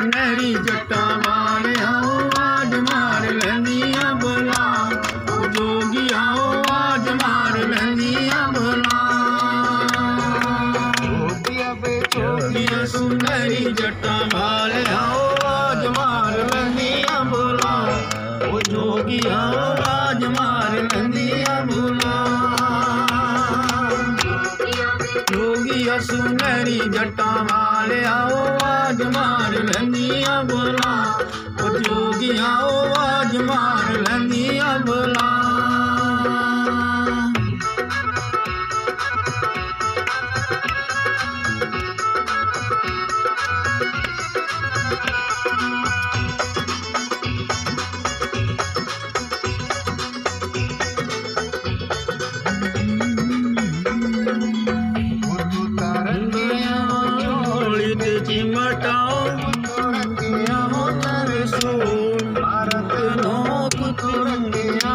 सुनहरी जटा वाले आज मार लंदिया बोला जोगिया आज मार लंदिया बोला जोगिया सुनहरी जटा वाले आज मार लंदिया बोला जोगिया आज मार लंदिया बोला जोगिया सुनहरी जटा वाले आज मार लंदिया बोला जोगिया आज मार लंदिया बोला चिमटाओ भारत नो कुतुरंगिया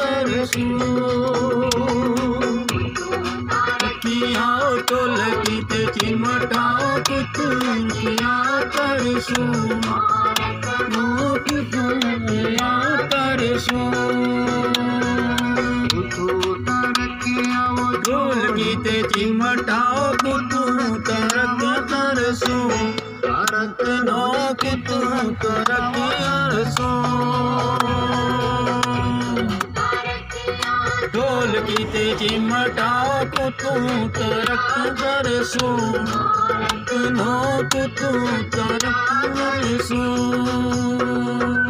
किया तोल की चिमटाओ कुतुरंगिया तरसू नो कुतुरंगिया तरसू ढोल की चिमटाओ कुतु तरक तरसू भारत नो कुतु तरक तरसू ढोल की चिमटाओ कुतु तरक तरसू नो कुतु तरक तरसू